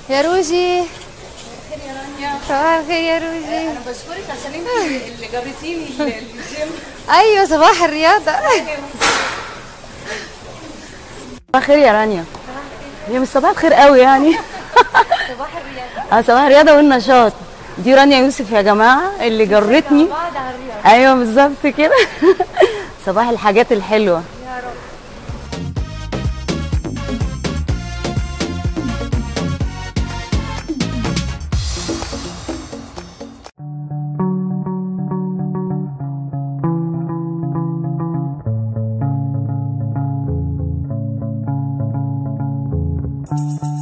يا روجي. خير يا رانيا. صباح الخير يا روجي. انا بشكرك عشان انت اللي جريتيني الجيم. ايوه صباح الرياضه. صباح الخير يا رانيا. هي مش صباح الخير قوي يعني. صباح الرياضه. صباح الرياضه والنشاط. دي رانيا يوسف يا جماعه اللي جرتني. بعد على الرياضه. ايوه بالظبط كده. صباح الحاجات الحلوه. يا رب. Thank you.